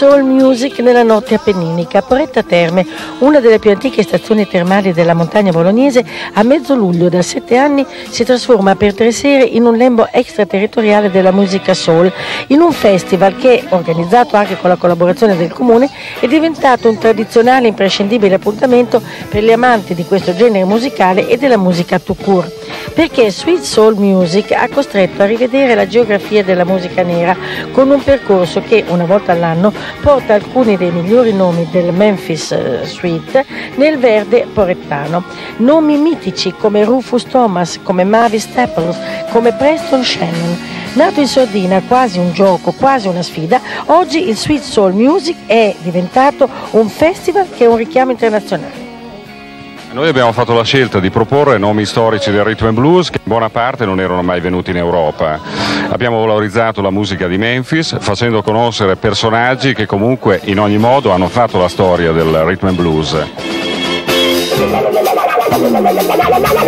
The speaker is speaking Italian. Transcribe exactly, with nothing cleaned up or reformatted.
Soul Music nella notte appenninica. Poretta Terme, una delle più antiche stazioni termali della montagna bolognese, a mezzo luglio da sette anni si trasforma per tre sere in un lembo extraterritoriale della musica soul, in un festival che, organizzato anche con la collaborazione del comune, è diventato un tradizionale e imprescindibile appuntamento per gli amanti di questo genere musicale e della musica tout court, perché Sweet Soul Music ha costretto a rivedere la geografia della musica nera con un percorso che una volta all'anno porta alcuni dei migliori nomi del Memphis Sweet nel verde porettano. Nomi mitici come Rufus Thomas, come Mavis Staples, come Preston Shannon. Nato in sordina, quasi un gioco, quasi una sfida, oggi il Sweet Soul Music è diventato un festival che è un richiamo internazionale. Noi abbiamo fatto la scelta di proporre nomi storici del rhythm and blues che in buona parte non erano mai venuti in Europa. Abbiamo valorizzato la musica di Memphis facendo conoscere personaggi che comunque in ogni modo hanno fatto la storia del rhythm and blues.